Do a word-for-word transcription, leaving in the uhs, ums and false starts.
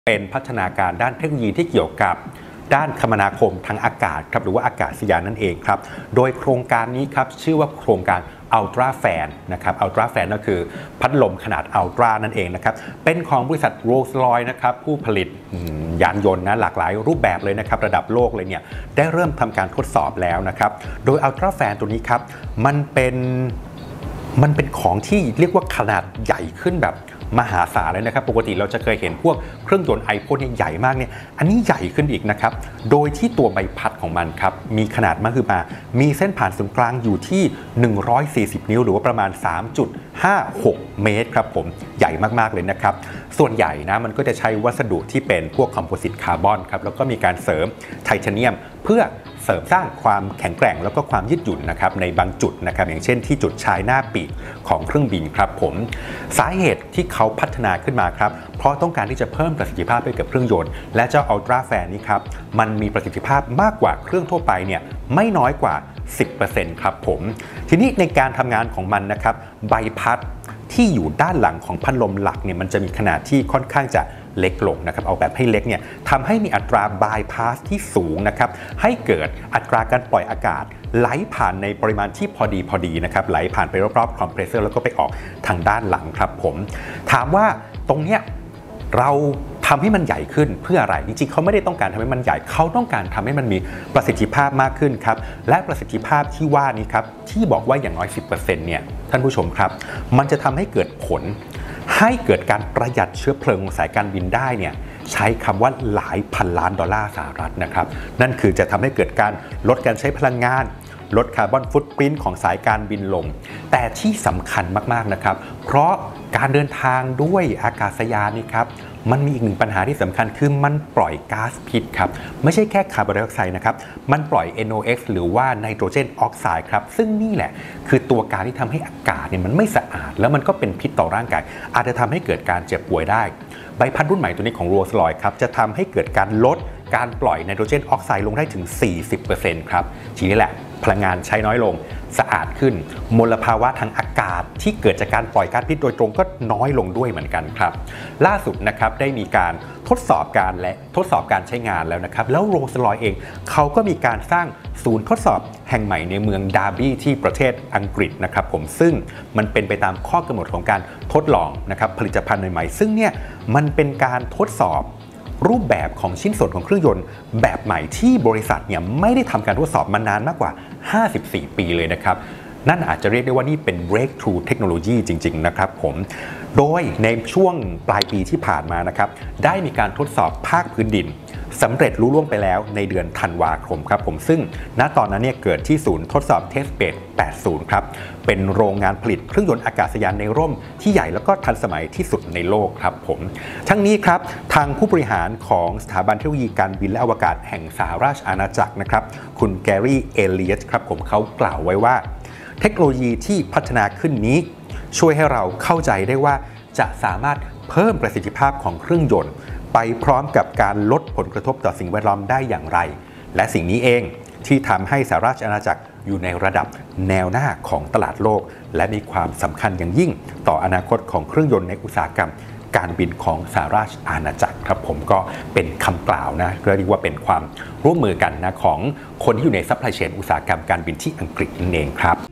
เป็นพัฒนาการด้านเทคโนโลยีที่เกี่ยวกับด้านคมนาคมทางอากาศครับหรือว่าอากาศยานนั่นเองครับโดยโครงการนี้ครับชื่อว่าโครงการ Ultra Fan นะครับ Ultra Fan ก็คือพัดลมขนาด Ultra นั่นเองนะครับเป็นของบริษัท Rolls-Royce นะครับผู้ผลิตยานยนต์นะหลากหลายรูปแบบเลยนะครับระดับโลกเลยเนี่ยได้เริ่มทำการทดสอบแล้วนะครับโดย Ultra Fan ตัวนี้ครับมันเป็นมันเป็นของที่เรียกว่าขนาดใหญ่ขึ้นแบบมหาศาลเลยนะครับปกติเราจะเคยเห็นพวกเครื่องยนต์ไอพ่นใหญ่มากเนี่ยอันนี้ใหญ่ขึ้นอีกนะครับโดยที่ตัวใบพัดของมันครับมีขนาดมากขึ้นมามีเส้นผ่านศูนย์กลางอยู่ที่หนึ่งร้อยสี่สิบนิ้วหรือว่าประมาณ สามจุดห้าหก เมตรครับผมใหญ่มากๆเลยนะครับส่วนใหญ่นะมันก็จะใช้วัสดุที่เป็นพวกคอมโพสิตคาร์บอนครับแล้วก็มีการเสริมไทเทเนียมเพื่อเสริมสร้างความแข็งแกร่งแล้วก็ความยืดหยุ่นนะครับในบางจุดนะครับอย่างเช่นที่จุดชายหน้าปีกของเครื่องบินครับผมสาเหตุที่เขาพัฒนาขึ้นมาครับเพราะต้องการที่จะเพิ่มประสิทธิภาพให้กับเครื่องยนต์และเจ้า Ultra Fan นี้ครับมันมีประสิทธิภาพมากกว่าเครื่องทั่วไปเนี่ยไม่น้อยกว่า สิบเปอร์เซ็นต์ ครับผมทีนี้ในการทำงานของมันนะครับใบพัดที่อยู่ด้านหลังของพัดลมหลักเนี่ยมันจะมีขนาดที่ค่อนข้างจะเล็กลงนะครับเอาแบบให้เล็กเนี่ยทำให้มีอัตราบายพาสที่สูงนะครับให้เกิดอัตราการปล่อยอากาศไหลผ่านในปริมาณที่พอดีพอดีนะครับไหลผ่านไปรอบๆคอมเพรสเซอร์แล้วก็ไปออกทางด้านหลังครับผมถามว่าตรงเนี้ยเราทำให้มันใหญ่ขึ้นเพื่ออะไรจริงๆเขาไม่ได้ต้องการทำให้มันใหญ่เขาต้องการทำให้มันมีประสิทธิภาพมากขึ้นครับและประสิทธิภาพที่ว่านี้ครับที่บอกว่าอย่างน้อย สิบเปอร์เซ็นต์ เนี่ยท่านผู้ชมครับมันจะทำให้เกิดผลให้เกิดการประหยัดเชื้อเพลิงของสายการบินได้เนี่ยใช้คำว่าหลายพันล้านดอลลาร์สหรัฐนะครับนั่นคือจะทำให้เกิดการลดการใช้พลังงานลดคาร์บอนฟุตปรินท์ของสายการบินลงแต่ที่สำคัญมากๆนะครับเพราะการเดินทางด้วยอากาศยานนี่ครับมันมีอีกหนึ่งปัญหาที่สำคัญคือมันปล่อยก๊าซพิษครับไม่ใช่แค่คาร์บอนไดออกไซด์นะครับมันปล่อย เอ็น โอ เอ็กซ์ หรือว่าไนโตรเจนออกไซด์ครับซึ่งนี่แหละคือตัวการที่ทำให้อากาศเนี่ยมันไม่สะอาดแล้วมันก็เป็นพิษต่อร่างกายอาจจะทำให้เกิดการเจ็บป่วยได้ใบพัดรุ่นใหม่ตัวนี้ของ Rolls-Royce ครับจะทำให้เกิดการลดการปล่อยไนโตรเจนออกไซด์ลงได้ถึง สี่สิบเปอร์เซ็นต์ ครับทีนี้แหละพลังงานใช้น้อยลงสะอาดขึ้นมลภาวะทางอากาศที่เกิดจากการปล่อยก๊าซพิษโดยตรงก็น้อยลงด้วยเหมือนกันครับล่าสุดนะครับได้มีการทดสอบการและทดสอบการใช้งานแล้วนะครับแล้วโรลส์รอยซ์เองเขาก็มีการสร้างศูนย์ทดสอบแห่งใหม่ในเมืองดาร์บี้ที่ประเทศอังกฤษนะครับผมซึ่งมันเป็นไปตามข้อกำหนดของการทดลองนะครับผลิตภัณฑ์ใหม่ๆซึ่งเนี่ยมันเป็นการทดสอบรูปแบบของชิ้นส่วนของเครื่องยนต์แบบใหม่ที่บริษัทเนี่ยไม่ได้ทำการทดสอบมานานมากกว่าห้าสิบสี่ปีเลยนะครับนั่นอาจจะเรียกได้ว่านี่เป็น breakthrough technology จริงๆนะครับผมโดยในช่วงปลายปีที่ผ่านมานะครับได้มีการทดสอบภาคพื้นดินสำเร็จลุล่วงไปแล้วในเดือนธันวาคมครับผมซึ่งณตอนนั้นเนี่ยเกิดที่ศูนย์ทดสอบ Test Bed แปดสิบ ครับเป็นโรงงานผลิตเครื่องยนต์อากาศยานในร่มที่ใหญ่แล้วก็ทันสมัยที่สุดในโลกครับผมทั้งนี้ครับทางผู้บริหารของสถาบันเทคโนโลยีการบินและอวกาศแห่งสหราชอาณาจักรนะครับคุณแกรี่เอเลียตครับผมเขากล่าวไว้ว่าเทคโนโลยีที่พัฒนาขึ้นนี้ช่วยให้เราเข้าใจได้ว่าจะสามารถเพิ่มประสิทธิภาพของเครื่องยนต์ไปพร้อมกับการลดผลกระทบต่อสิ่งแวดล้อมได้อย่างไรและสิ่งนี้เองที่ทำให้สหราชอาณาจักรอยู่ในระดับแนวหน้าของตลาดโลกและมีความสำคัญอย่างยิ่งต่ออนาคตของเครื่องยนต์ในอุตสาหกรรมการบินของสหราชอาณาจักรครับผมก็เป็นคำกล่าวนะเรียกว่าเป็นความร่วมมือกันนะของคนที่อยู่ในซัพพลายเชนอุตสาหกรรมการบินที่อังกฤษนั่นเองครับ